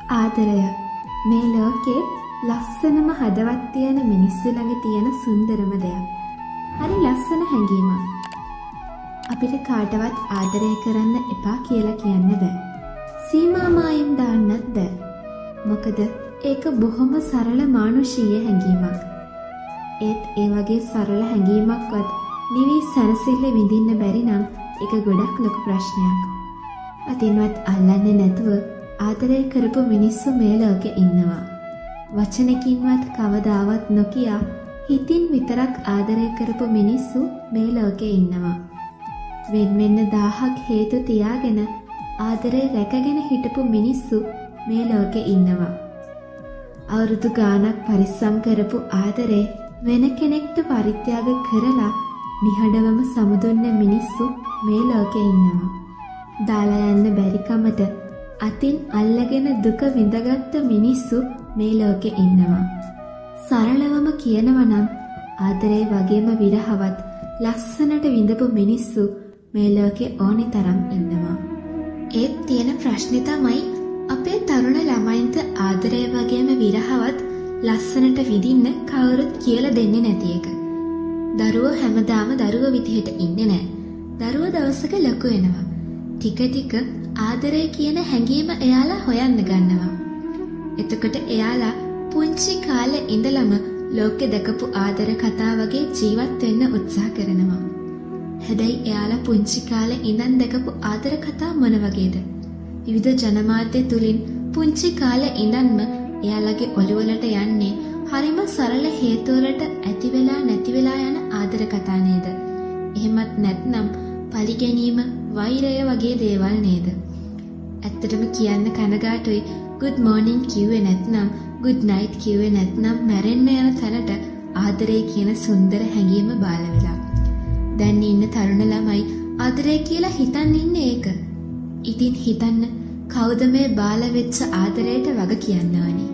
ආදරය මේ ලෝකේ ලස්සනම හදවත් තියෙන මිනිස්සු ළඟ තියෙන සුන්දරම දෙයක්. හරි ලස්සන හැඟීමක්. අපිට කාටවත් ආදරය කරන්න එපා කියලා කියන්න බෑ. සීමා මායිම් දාන්නත් බෑ. මොකද ඒක බොහොම සරල මානුෂීය හැඟීමක්. ඒත් ඒ වගේ සරල හැඟීමක්වත් නිවි සැනසෙල්ල විඳින්න බැරි නම් ඒක ගොඩක් ලොකු ප්‍රශ්නයක්. අතින්වත් අල්ලන්නේ නැතුව ආදරය කරපු මිනිස්සු මේ ලෝකේ ඉන්නවා. වචනකින්වත් කවදාවත් නොකිය හිතින් විතරක් ආදරය කරපු මිනිස්සු මේ ලෝකේ ඉන්නවා. වෙන වෙන 1000ක් හේතු තියාගෙන ආදරේ රැකගෙන හිටපු මිනිස්සු මේ ලෝකේ ඉන්නවා. අවුරුදු ගාණක් පරිස්සම් කරපු ආදරේ වෙන කෙනෙක්ට පරිත්‍යාග කරලා නිහඬවම සමුදුන්න මිනිස්සු මේ ලෝකේ ඉන්නවා. දාලා යන්න බැරි කමට අතින් අල්ලගෙන දුක විඳගත්ත මිනිස්සු මේ ලෝකේ ඉන්නවා. සරලවම කියනවා නම් ආදරේ වගේම විරහවත් ලස්සනට විඳපු මිනිස්සු මේ ලෝකේ ඕනි තරම් ඉන්නවා. ඒත් තියෙන ප්‍රශ්නේ තමයි අපේ තරුණ ළමයින්ට ආදරය වගේම විරහවත් ලස්සනට විඳින්න කවුරුත් කියලා දෙන්නේ නැති එක. දරුවෝ හැමදාම දරුවෝ විදිහට ඉන්නේ නැහැ. දරුවෝ දවසක ලොකු වෙනවා. ටික ටික ආදරය කියන හැඟීම එයාලා හොයන්න ගන්නවා. එතකොට එයාලා පුංචි කාලේ ඉඳලම ලෝකෙ දැකපු ආදර කතා වගේ ජීවත් වෙන්න උත්සාහ කරනවා. හැබැයි එයාලා පුංචි කාලේ ඉඳන් දැකපු ආදර කතා මොන වගේද? විවිධ ජනමාධ්‍ය තුලින් පුංචි කාලේ ඉඳන්ම එයාලගේ ඔළුවලට යන්නේ හරිම සරල හේතු වලට ඇති වෙලා නැති වෙලා යන ආදර කතා නේද? එහෙමත් නැත්නම් පරිගැනීම, වෛරය වගේ දේවල් නේද? ඇත්තටම කියන්න කනගාටුයි good morning කිව්වේ නැත්නම් good night කිව්වේ නැත්නම් මැරෙන්න යන තැනට ආදරේ කියන සුන්දර හැඟීම බාල වෙලා. දැන් ඉන්න තරුණ ළමයි ආදරේ කියලා හිතන් ඉන්නේ ඒක. ඉතින් හිතන්න කවුද මේ බාල වෙච්ච ආදරයට වග කියන්නවනේ?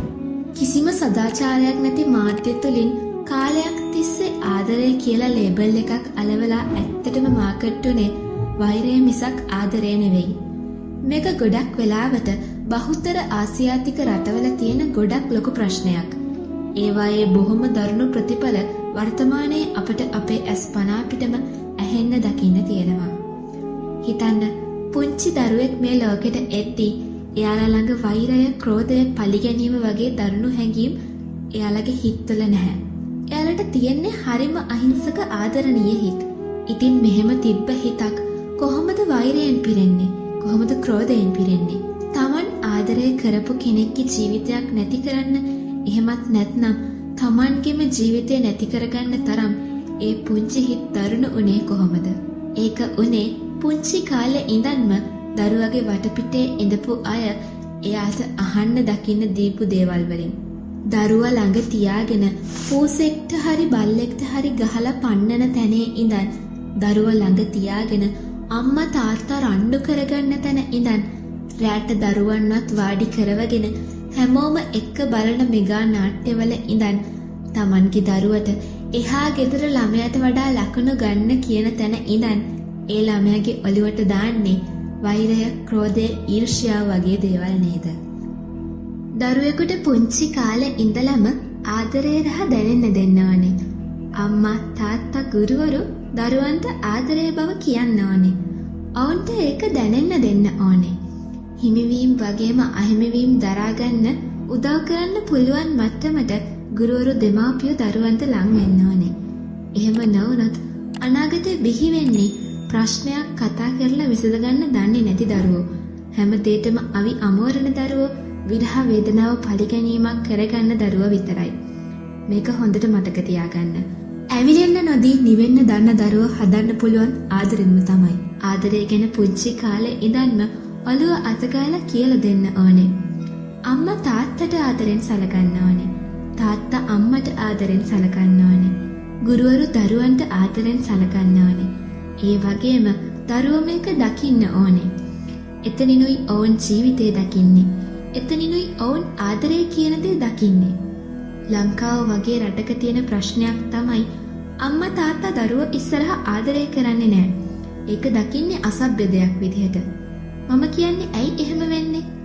කිසිම සදාචාරයක් නැති මාධ්‍ය තුලින් කාලයක් තිස්සේ ආදරය කියලා ලේබල් එකක් අලවලා ඇත්තටම මාකට් උනේ වෛරය මිසක් ආදරය නෙවෙයි. මේක ගොඩක් වෙලාවට බහුතර ආසියාතික රටවල තියෙන ගොඩක් ලොකු ප්‍රශ්නයක්. ඒවායේ බොහොම දරුණු ප්‍රතිඵල වර්තමානයේ අපට අපේ ඇස් පනා පිටම ඇහෙන්න දකින්න තියෙනවා. හිතන්න පුංචි දරුවෙක් මේ ලෝකෙට එද්දී එයාලා ළඟ වෛරය, ක්‍රෝධය, පලිගැනීම වගේ දරුණු හැඟීම් එයාලගේ හිත්වල නැහැ. එයාලට තියෙන්නේ හරිම අහිංසක ආදරණීය හිත්. ඉතින් මෙහෙම තිබ්බ හිතක් කොහොමද වෛරයෙන් පිරෙන්නේ? කොහොමද ක්‍රෝධයෙන් පිරෙන්නේ? Taman ආදරය කරපු කෙනෙක්ගේ ජීවිතයක් නැති කරන්න, එහෙමත් නැත්නම් Tamanගේම ජීවිතය නැති කරගන්න තරම් ඒ පුංචි හිත් දරුණු උනේ කොහොමද? ඒක උනේ පුංචි කාලේ ඉඳන්ම දරුවගේ වටපිටේ ඉඳපු අය එයාට අහන්න දකින්න දීපු දේවල් වලින්. දරුවා ළඟ තියාගෙන පූසෙක්ට හරි බල්ලෙක්ට හරි ගහලා පන්නන තැනේ ඉඳන් දරුවා ළඟ තියාගෙන අම්මා තාත්තා රණ්ඩු කරගන්න තැන ඉඳන් රැට දරුවන්වත් වාඩි කරවගෙන හැමෝම එක්ක බලන මෙගා නාට්‍යවල ඉඳන් Tamanගේ දරුවට එහා ගෙදර ළමයාට වඩා ලකුණු ගන්න කියන තැන ඉඳන් ඒ ළමයාගේ ඔළුවට දාන්නේ වෛරය, ක්‍රෝධය, ඊර්ෂ්‍යාව වගේ දේවල් නේද? දරුවෙකුට පුංචි කාලේ ඉඳලම ආදරේ රහ දැනෙන්න දෙන්න ඕනේ. අම්මා, තාත්තා, ගුරුවරු දරුවන්ට ආදරේ බව කියන්න ඕනේ. ඔවුන්ට ඒක දැනෙන්න දෙන්න ඕනේ. හිමිවීම වගේම අහිමිවීම දරාගන්න උදව් කරන්න පුළුවන් මට්ටමට ගුරුවරු, දෙමාපියෝ දරුවන්ට ලං වෙන්න ඕනේ. එහෙම නොවුනොත් අනාගතේ බිහි වෙන්නේ ප්‍රශ්නයක් කතා කරලා විසඳගන්න දන්නේ නැති දරුවෝ. හැම දෙයකම අවි අමෝරණ දරුවෝ, විරහ වේදනාව පරිගැනීමක් කරගන්න දරුවෝ විතරයි. මේක හොඳට මතක තියාගන්න. ඇවිලෙන්න නොදී නිවෙන්න දන්න දරුවෝ හදන්න පුළුවන් ආදරෙන්ම තමයි. ආදරය ගැන පුංචි කාලේ ඉඳන්ම ඔළුව අතගාලා කියලා දෙන්න ඕනේ. අම්මා තාත්තට ආදරෙන් සලකන්න ඕනේ. තාත්තා අම්මට ආදරෙන් සලකන්න ඕනේ. ගුරුවරු දරුවන්ට ආදරෙන් සලකන්න ඕනේ. ඒ වගේම දරුවෝ මේක දකින්න ඕනේ. එතනිනුයි ඔවුන් ජීවිතේ දකින්නේ. එතනිනුයි ඔවුන් ආදරය කියන දේ දකින්නේ. ලංකාව වගේ රටක තියෙන ප්‍රශ්නයක් තමයි අම්මා තාත්තා දරුවෝ ඉස්සරහා ආදරය කරන්නේ නැහැ. ඒක දකින්නේ අසභ්‍ය දෙයක් විදිහට. මම කියන්නේ ඇයි එහෙම වෙන්නේ?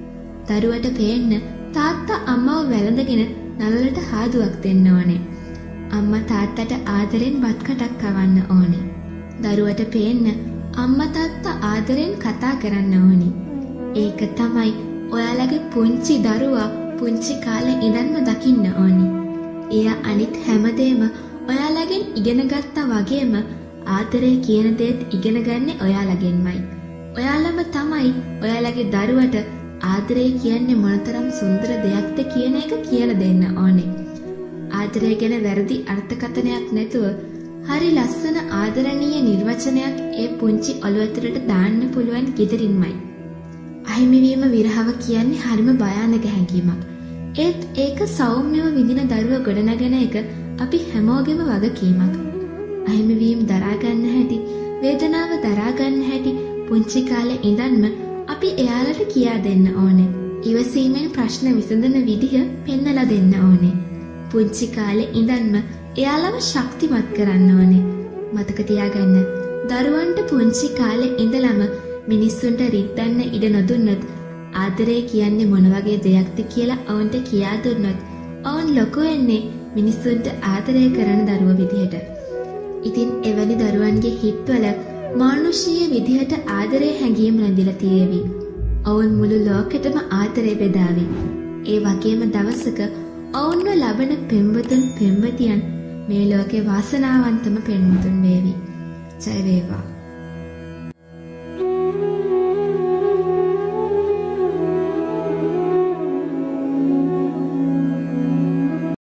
දරුවට පේන්න තාත්තා අම්මව වැළඳගෙන නළලට හාදුවක් දෙන්න ඕනේ. අම්මා තාත්තට ආදරෙන් බත් කටක් කවන්න ඕනේ. දරුවට පේන්න අම්මා තාත්තා ආදරෙන් කතා කරන්න ඕනේ. ඒක තමයි ඔයාලගේ පුංචි දරුවා පුංචි කාලේ ඉඳන්ම දකින්න ඕනේ. එයා අනිත් හැමදේම ඔයාලගෙන් ඉගෙන ගත්තා වගේම ආදරේ කියන දේත් ඉගෙන ගන්නේ ඔයාලගෙන්මයි. ඔයාලම තමයි ඔයාලගේ දරුවට ආදරේ කියන්නේ මොනතරම් සුන්දර දෙයක්ද කියන එක කියලා දෙන්න ඕනේ. ආදරය ගැන වැරදි අර්ථකථනයක් නැතුව හරි ලස්සන ආදරණීය නිර්වචනයක් ඒ පුංචි ඔළුව ඇතුළට දාන්න පුළුවන් ගෙදරින්මයි. අහිමිවීම විරහව කියන්නේ හරිම භයානක හැඟීමක්. ඒත් ඒක සෞම්‍යව විඳින දරුව ගොඩනගෙන එක අපි හැමෝගෙම වගකීමක්. අහිමිවීම දරා ගන්න හැටි, වේදනාව දරා ගන්න හැටි පුංචි කාලේ ඉඳන්ම අපි එයාලට කියා දෙන්න ඕනේ. ඉවසීමෙන් ප්‍රශ්න විසඳන විදිහ පෙන්නලා දෙන්න ඕනේ. පුංචි කාලේ ඉඳන්ම එයාලව ශක්තිමත් කරන්න ඕනේ. මතක තියාගන්න, දරුවන්ට පුංචි කාලේ ඉඳලම මිනිස්සුන්ට රිද්දන්න ඉඩ නොදුන්නොත්, ආදරය කියන්නේ මොන වගේ දෙයක්ද කියලා ඔවුන්ට කියා දුන්නොත්, ඔවුන් ලොකු වෙන්නේ මිනිස්සුන්ට ආදරය කරන දරුවෝ විදිහට. ඉතින් එවැනි දරුවන්ගේ හිත්වල මානුෂීය විදිහට ආදරේ හැඟීම් රැඳිලා තියෙවි. ඔවුන් මුළු ලෝකෙටම ආදරේ බෙදාවි. ඒ වගේම දවසක ඔවුන්ව ලබන පෙම්වතුන් පෙම්වතියන් මේ ලෝකේ වාසනාවන්තම පෙම්වතුන් වේවි. ජය වේවා.